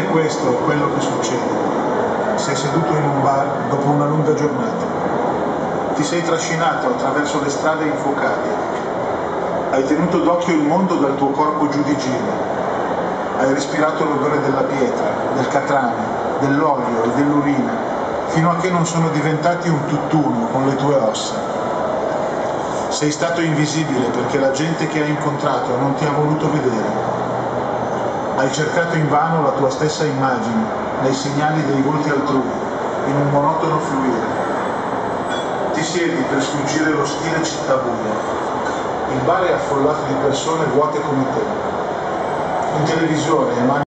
questo quello che succede. Sei seduto in un bar dopo una lunga giornata. Ti sei trascinato attraverso le strade infuocate. Hai tenuto d'occhio il mondo dal tuo corpo giù di giro. Hai respirato l'odore della pietra, del catrame, dell'olio e dell'urina, fino a che non sono diventati un tutt'uno con le tue ossa. Sei stato invisibile perché la gente che hai incontrato non ti ha voluto vedere. Hai cercato invano la tua stessa immagine nei segnali dei volti altrui, in un monotono fluire. Ti siedi per sfuggire lo stile città buia. Il bar è affollato di persone vuote come te. In televisione